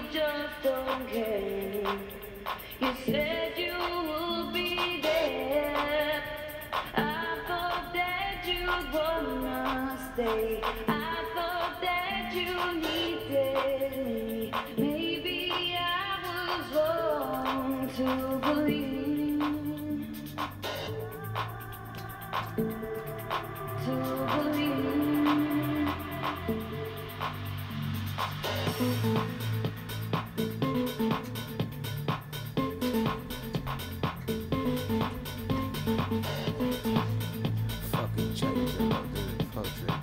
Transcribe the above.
just don't care. You said you would be there. I thought that you'd wanna stay. I thought that you needed me. Maybe I was wrong to believe. To believe. Fucking change it, I'll do it, poetry.